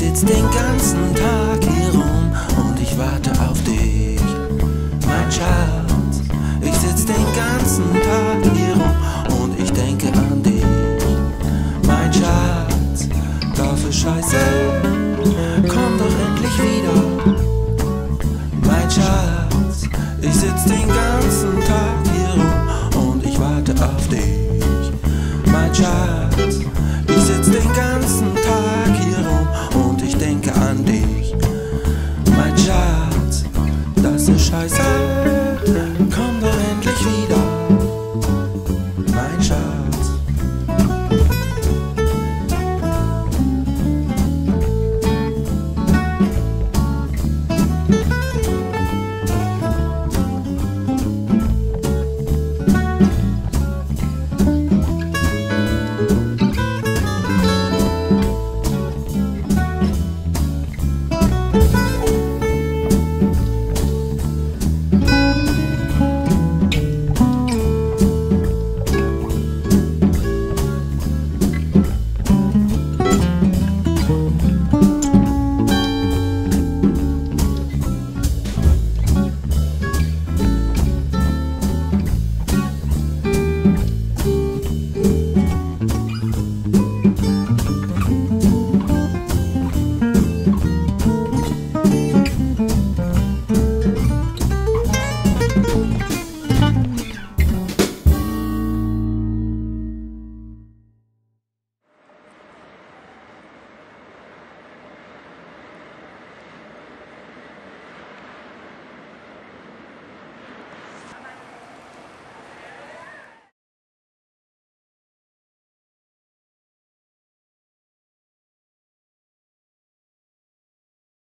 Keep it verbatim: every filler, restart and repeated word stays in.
sitz den ganzen Tag hier rum und ich warte auf dich, mein Schatz. Ich sitz den ganzen Tag hier rum und ich denke an dich, mein Schatz. Dafür Scheiße, komm doch endlich wieder, mein Schatz. Ich sitz den ganzen Tag hier rum und ich warte auf dich, mein Schatz. Ich sitz den ganzen Tag hier rum und ich denke an dich.